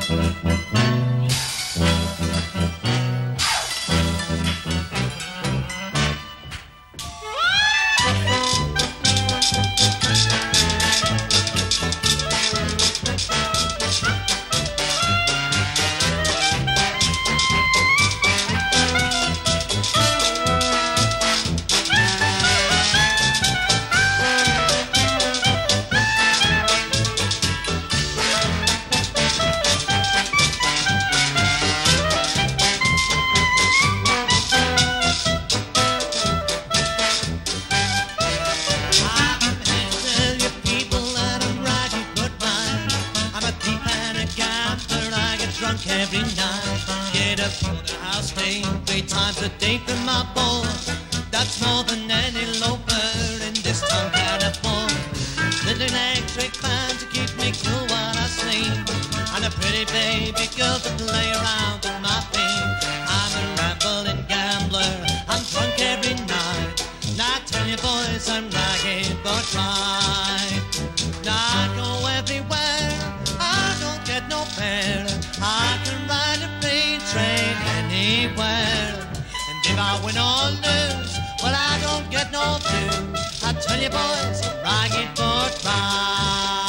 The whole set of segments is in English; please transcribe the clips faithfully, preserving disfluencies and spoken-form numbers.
Every night, get up for the house day, three times a day for my boy. That's more than any loafer in this town can afford. With an electric fan to keep me cool while I sleep, and a pretty baby girl to play around with my feet. I'm a rambling gambler, I'm drunk every night. Now I tell you boys, I'm ragged but right. Now I go everywhere, I don't get no fare. I can ride a freight train anywhere. And if I win or lose, well, I don't get no dues. I tell you boys, I'm ragged but right.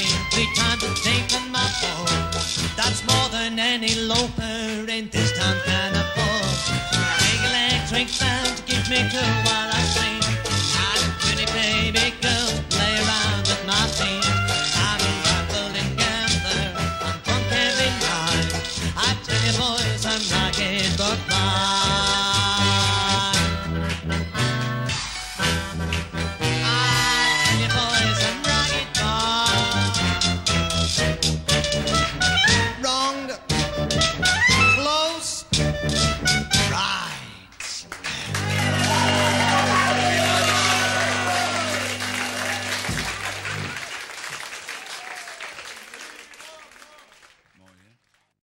That's more than any loafer in this town.